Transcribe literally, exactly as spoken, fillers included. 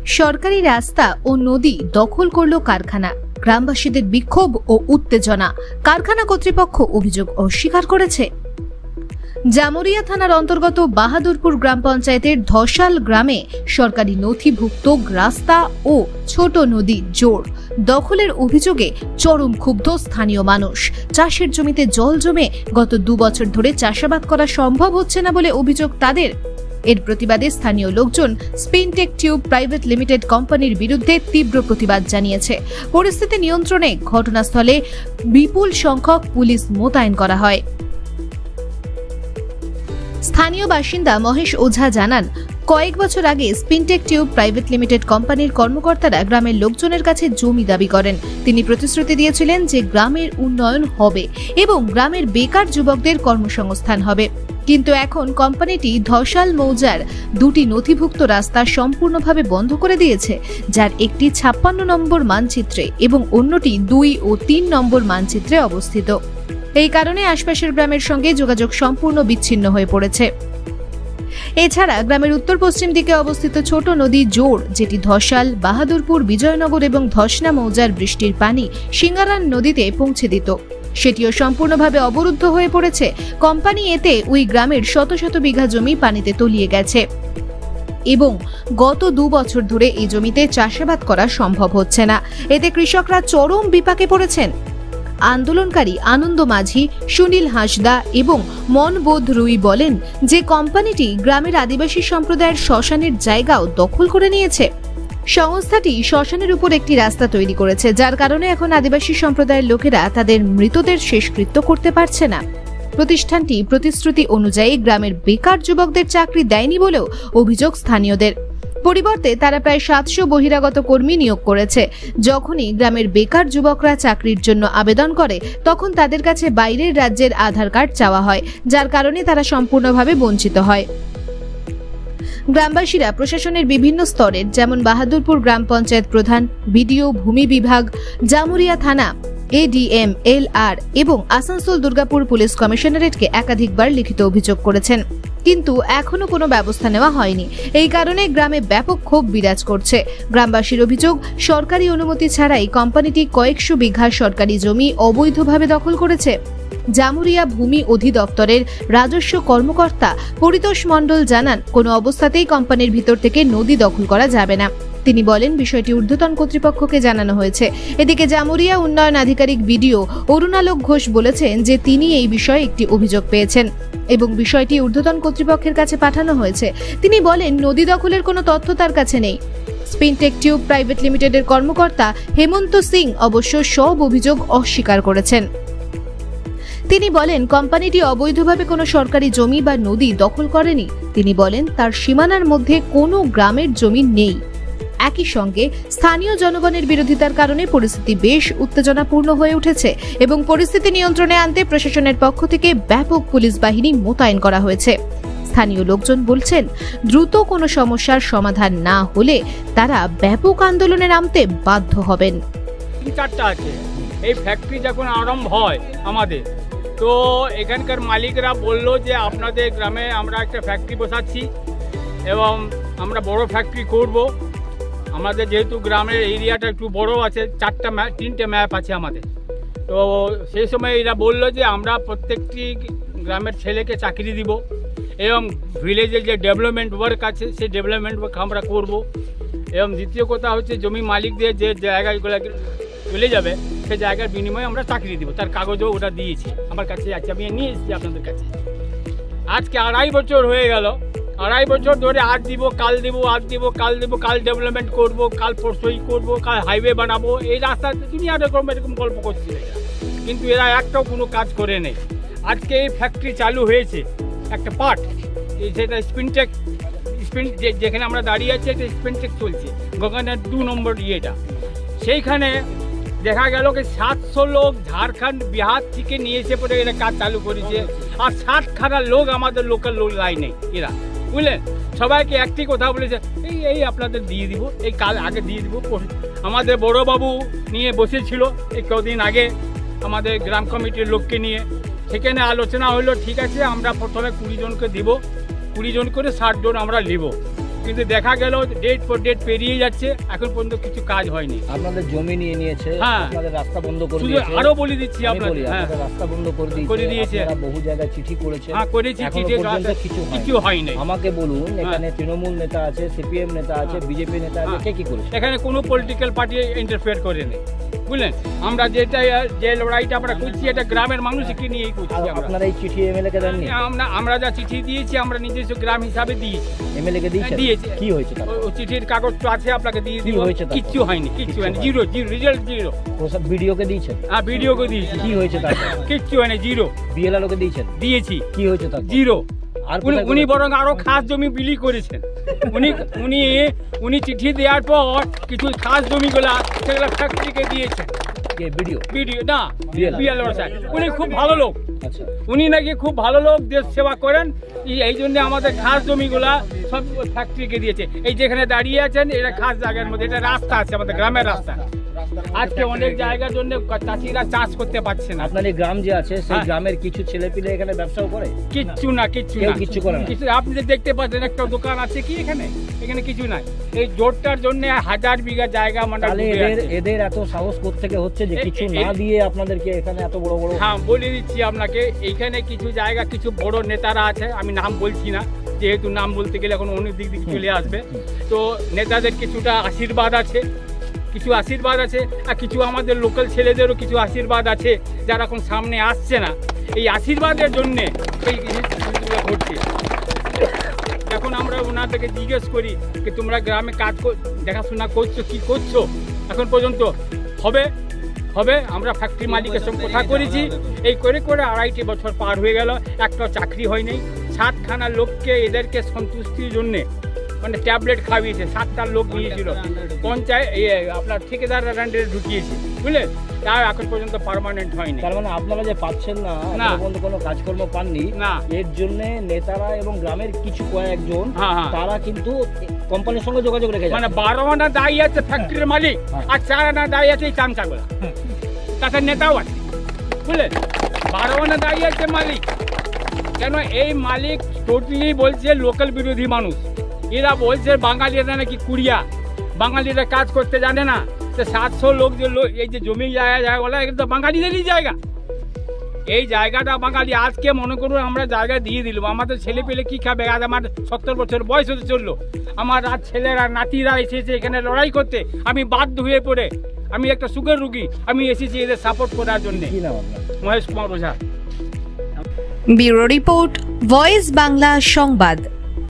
সরকারি রাস্তা ও নদী দখল করল কারখানা, গ্রামবাসীদের বিক্ষোভ ও উত্তেজনা। কারখানা কর্তৃপক্ষ অভিযোগ অস্বীকার করেছে। জামুরিয়া থানার অন্তর্গত বাহাদুরপুর গ্রাম পঞ্চায়েতের ধসাল গ্রামে সরকারি নথিভুক্ত রাস্তা ও ছোট নদী জোর দখলের অভিযোগে চরম ক্ষুব্ধ স্থানীয় মানুষ। চাষের জমিতে জল জমে গত দু বছর ধরে চাষাবাদ করা সম্ভব হচ্ছে না বলে অভিযোগ তাদের। এর প্রতিবাদে স্থানীয় লোকজন স্পিনটেক টিউব প্রাইভেট লিমিটেড কোম্পানির বিরুদ্ধে তীব্র প্রতিবাদ জানিয়েছে। পরিস্থিতি নিয়ন্ত্রণে ঘটনাস্থলে বিপুল সংখ্যক পুলিশ মোতায়েন করা হয়। স্থানীয় বাসিন্দা মহেশ ওঝা জানান, কয়েক বছর আগে স্পিনটেক টিউব প্রাইভেট লিমিটেড কোম্পানির কর্মকর্তারা গ্রামের লোকজনের কাছে জমি দাবি করেন। তিনি প্রতিশ্রুতি দিয়েছিলেন যে গ্রামের উন্নয়ন হবে এবং গ্রামের বেকার যুবকদের কর্মসংস্থান হবে। কিন্তু এখন কোম্পানিটি ধসাল মৌজার দুটি নথিভুক্ত রাস্তা সম্পূর্ণভাবে বন্ধ করে দিয়েছে, যার একটি ছাপ্পান্ন নম্বর মানচিত্রে এবং অন্যটি দুই ও তিন নম্বর মানচিত্রে অবস্থিত। এই কারণে আশপাশের গ্রামের সঙ্গে যোগাযোগ সম্পূর্ণ বিচ্ছিন্ন হয়ে পড়েছে। এছাড়া গ্রামের উত্তর পশ্চিম দিকে অবস্থিত ছোট নদী জোর, যেটি ধসাল, বাহাদুরপুর, বিজয়নগর এবং ধসনা মৌজার বৃষ্টির পানি সিঙ্গারান নদীতে পৌঁছে দিত, সেটিও সম্পূর্ণভাবে অবরুদ্ধ হয়ে পড়েছে। কোম্পানি এতে ওই গ্রামের শত শত বিঘা জমি পানিতে তলিয়ে গেছে এবং গত দু বছর ধরে এই জমিতে চাষাবাদ করা সম্ভব হচ্ছে না। এতে কৃষকরা চরম বিপাকে পড়েছেন। আন্দোলনকারী আনন্দ মাঝি, সুনীল হাঁসদা এবং মনবোধ রুই বলেন যে কোম্পানিটি গ্রামের আদিবাসী সম্প্রদায়ের শ্মশানের জায়গাও দখল করে নিয়েছে। সংস্থাটি শ্মশানের উপর একটি রাস্তা তৈরি করেছে, যার কারণে এখন আদিবাসী সম্প্রদায়ের লোকেরা তাদের মৃতদের শেষকৃত্য করতে পারছে না। প্রতিষ্ঠানটি প্রতিশ্রুতি অনুযায়ী গ্রামের বেকার যুবকদের চাকরি দেয়নি বলেও অভিযোগ স্থানীয়দের। পরিবর্তে তারা প্রায় সাতশো বহিরাগত কর্মী নিয়োগ করেছে। যখনই গ্রামের বেকার যুবকরা চাকরির জন্য আবেদন করে, তখন তাদের কাছে বাইরের রাজ্যের আধার কার্ড চাওয়া হয়, যার কারণে তারা সম্পূর্ণভাবে বঞ্চিত হয়। গ্রামবাসীরা প্রশাসনের বিভিন্ন স্তরের, যেমন বাহাদুরপুর গ্রাম পঞ্চায়েত প্রধান, বিডিও, ভূমি বিভাগ, জামুরিয়া থানা, এডিএম, এলআর এবং আসানসোল দুর্গাপুর পুলিশ কমিশনারেটকে একাধিকবার লিখিত অভিযোগ করেছেন, কিন্তু এখনো কোনো ব্যবস্থা নেওয়া হয়নি। এই কারণে গ্রামে ব্যাপক ক্ষোভ বিরাজ করছে। গ্রামবাসীর অভিযোগ, সরকারি অনুমতি ছাড়াই কোম্পানিটি কয়েকশো বিঘা সরকারি জমি অবৈধভাবে দখল করেছে। জামুরিয়া ভূমি অধিদপ্তরের রাজস্ব কর্মকর্তা পরিতোষ মণ্ডল জানান, কোনো অবস্থাতেই কোম্পানির ভিতর থেকে নদী দখল করা যাবে না। তিনি বলেন, বিষয়টি ঊর্ধ্বতন কর্তৃপক্ষকে জানানো হয়েছে। এদিকে জামুরিয়া উন্নয়ন আধিকারিক বিডিও অরুণালোক ঘোষ বলেছেন যে তিনি এই বিষয়ে একটি অভিযোগ পেয়েছেন এবং বিষয়টি ঊর্ধ্বতন কর্তৃপক্ষের কাছে পাঠানো হয়েছে। তিনি বলেন, নদী দখলের কোনো তথ্য তার কাছে নেই। স্পিনটেক টিউব প্রাইভেট লিমিটেডের কর্মকর্তা হেমন্ত সিং অবশ্য সব অভিযোগ অস্বীকার করেছেন। তিনি বলেন, কোম্পানিটি অবৈধভাবে কোনো সরকারি জমি বা নদী দখল করেনি। তিনি বলেন, তার সীমানার মধ্যে কোনো গ্রামের জমি নেই। একই সঙ্গে স্থানীয় জনগণের বিরোধিতার কারণে পরিস্থিতি বেশ উত্তেজনাপূর্ণ হয়ে উঠেছে এবং পরিস্থিতি নিয়ন্ত্রণে আনতে প্রশাসনের পক্ষ থেকে ব্যাপক পুলিশ বাহিনী মোতায়েন করা হয়েছে। স্থানীয় লোকজন বলছেন, দ্রুত কোনো সমস্যার সমাধান না হলে তারা ব্যাপক আন্দোলনে নামতে বাধ্য হবেন। চারটা আছে। এই ফ্যাক্টরি যখন আরম্ভ হয় আমাদের, তো এখানকার মালিকরা বলল যে আপনাদের গ্রামে আমরা একটা ফ্যাক্টরি বসাচ্ছি এবং আমরা বড় ফ্যাক্টরি করব। আমাদের যেহেতু গ্রামের এরিয়াটা একটু বড় আছে, চারটা ম্যাপ তিনটে ম্যাপ আছে আমাদের, তো সেই সময় এরা বললো যে আমরা প্রত্যেকটি গ্রামের ছেলেকে চাকরি দিব এবং ভিলেজের যে ডেভেলপমেন্ট ওয়ার্ক আছে সেই ডেভেলপমেন্ট ওয়ার্ক আমরা করব। এবং দ্বিতীয় কথা হচ্ছে, জমি মালিকদের যে জায়গাগুলো চলে যাবে সেই জায়গার বিনিময়ে আমরা চাকরি দিব, তার কাগজও ওটা দিয়েছি, আমার কাছে আছে, আমি নিয়ে এসেছি আপনাদের কাছে। আজকে আড়াই বছর হয়ে গেল, আড়াই বছর ধরে আজ দিব, কাল দিব, আজ দিব, কাল দিব, কাল ডেভেলপমেন্ট করব, কাল পরশুই করব, কাল হাইওয়ে বানাবো, এই রাস্তা দুনিয়া এরকম এরকম গল্প করছিল, কিন্তু এরা একটাও কোনো কাজ করে নেই। আজকে এই ফ্যাক্টরি চালু হয়েছে একটা পার্ট, সেটা স্পিনটেক স্পিন যেখানে আমরা দাঁড়িয়ে আছি, এটা স্পিনটেক চলছে গগনের দু নম্বর ইয়েটা। সেইখানে দেখা গেল কি সাতশো লোক ঝাড়খণ্ড, বিহার থেকে নিয়ে এসে পরে এরা কাজ চালু করেছে, আর ষাটখানা লোক আমাদের লোকাল লোক লাইনে এরা, বুঝলেন। সবাইকে একটি কথা বলেছে, এই এই আপনাদের দিয়ে দিব, এই কাল আগে দিয়ে দিব। আমাদের বড়োবাবু নিয়ে বসেছিল এই কদিন আগে আমাদের গ্রাম কমিটির লোককে নিয়ে, সেখানে আলোচনা হলো, ঠিক আছে আমরা প্রথমে কুড়ি জনকে দিব, কুড়ি জন করে ষাট জন আমরা নিব। কিন্তু দেখা গেল ডেট ফর ডেট পেরিয়ে যাচ্ছে, এখন পর্যন্ত কিছু কাজ হয়নি। আপনাদের জমি নিয়ে নিয়েছে, হ্যাঁ, আপনাদের রাস্তা বন্ধ করে দিয়েছে। আরো বলে দিচ্ছি আপনাদের, হ্যাঁ, রাস্তা বন্ধ করে দিয়েছে, করে দিয়েছে। আপনারা বহু জায়গায় চিঠি করেছেন। হ্যাঁ, করেছি, চিঠি কিছু কিছু হয়নি। আমাকে বলুন, এখানে তৃণমূল নেতা আছে, সিপিএম নেতা আছে, বিজেপি নেতা আছে, কে কি করেছে? এখানে কোনো পলিটিক্যাল পার্টি ইন্টারফেয়ার করেনি, বুঝলেন। আমরা যেটা যে লড়াইটা আমরা করছি এটা গ্রামের মানুষকে নিয়েই করছি। আপনারা এই চিঠি এমএলএ কে দেননি? আমরা আমরা যা চিঠি দিয়েছি আমরা নিজস্ব গ্রাম হিসাবে দিয়েছি। এমএলএ কে দিয়েছেন? দিয়েছি। কি হয়েছে? ওই চিঠির কাগজ তো আছে, আপনাকে দিয়ে দিব। কিচ্ছু হয়নি, কিচ্ছু হয়নি, zero zero result zero. Prasad video কে দিয়েছেন? হ্যাঁ, ভিডিও কে দিয়েছি। কি হয়েছে তার? কিচ্ছু হয়নি, জিরো। বিএলআরও কে দিয়েছেন? দিয়েছি। কি হয়েছে তার? জিরো। আর উনি বরং আরো খাস জমি বিলি করেছেন। উনি উনি উনি চিঠি দেওয়ার পর কিছু খাস জমিগুলা সেগুলা ফ্যাক্টরিকে দিয়েছেন। ভিডিও ভিডিও না, বিএলআর স্যার উনি খুব ভালো লোক। আচ্ছা, উনি নাকি খুব ভালো লোক, দেশ সেবা করেন, এই জন্য আমাদের খাস জমিগুলা সব ফ্যাক্টরিকে দিয়েছে। এই যেখানে দাঁড়িয়ে আছেন এটা খাস জায়গার মধ্যে, এটা রাস্তা আছে আমাদের গ্রামের রাস্তা। আজকে অনেক জায়গার জন্য চাষিরা চাষ করতে পারছে না। আপনার এই গ্রাম যে আছে সেই গ্রামের কিছু ছেলে পিলে এখানে ব্যবসাও করে? কিচ্ছু না, কিচ্ছু না, কিচ্ছু করে না। আপনি দেখতে পাচ্ছেন একটা দোকান আছে কি এখানে? এখানে কিছু নাই। এই জোরটার জন্য হাজার বিঘা জায়গা মানে এদের এদের এত সাহস কোত্থেকে হচ্ছে যে কিছু না দিয়ে আপনাদেরকে এখানে এত বড় বড়? হ্যাঁ, বলে দিচ্ছি আপনাকে, এইখানে কিছু জায়গা কিছু বড় নেতারা আছে, আমি নাম বলছি না যেহেতু নাম বলতে গেলে এখন অনেক দিক দিকে চলে আসবে। তো নেতাদের কিছুটা আশীর্বাদ আছে, কিছু আশীর্বাদ আছে, আর কিছু আমাদের লোকাল ছেলেদেরও কিছু আশীর্বাদ আছে যারা এখন সামনে আসছে না। এই আশীর্বাদের জন্যে এই জিনিসগুলো ঘটছে। এখন আমরা ওনাদেরকে জিজ্ঞেস করি যে তোমরা গ্রামে কাজ দেখাশোনা করছো, কি করছো? এখন পর্যন্ত হবে হবে আমরা ফ্যাক্টরি মালিকের সঙ্গে কথা করেছি, এই করে করে আড়াইটি বছর পার হয়ে গেল, একটা চাকরি হয়নি। সাতখানা লোককে এদেরকে সন্তুষ্টির জন্যে মানে ট্যাবলেট খাওয়িয়েছে, সাতটা লোক নিয়েছিল, পঞ্চায়েত আপনার ঠিকাদার র্যান্ডে ঢুকিয়েছে, বুঝলেন। তাও এখন পর্যন্ত পার্মানেন্ট হয়নি। তার মানে আপনারা যে পাচ্ছেন না, পর্যন্ত কোনো কাজকর্ম পাননি না, এর জন্য নেতারা এবং গ্রামের কিছু কয়েকজন তারা কিন্তু কোম্পানির সঙ্গে যোগাযোগ রেখে মানে বারো আনা দায়ী আছে ফ্যাক্টরির মালিক, আর চার আনা দায়ী আছে এই চামচাগুলা, তাতে নেতাও আছে, বুঝলেন। বারো আনা দায়ী আছে মালিক, কেন এই মালিক টোটালি বলছে লোকাল বিরোধী মানুষ। এরা বলছে বাঙালিরা নাকি কুড়িয়া, বাঙালিরা কাজ করতে জানে না। সাতশো লোক যে এই যে জমি জায়গা জায়গা বলে এগুলো তো বাঙালিদেরই জায়গা। এই জায়গাটা বাঙালি, আজকে মনে করুন আমরা জায়গা দিয়ে দিলাম, আমাদের ছেলে পেলে কি খাবে? আজ আমার সত্তর বছর বয়স হতে চললো, আমার রাত ছেলেরা নাতিরা এসেছে এখানে লড়াই করতে, আমি বাধ্য হয়ে পড়ে, আমি একটা সুগার রুগী, আমি এসেছি এদের সাপোর্ট করার জন্য। Mahesh Kumar Ojha. Bureau report, voice Bangla সংবাদ।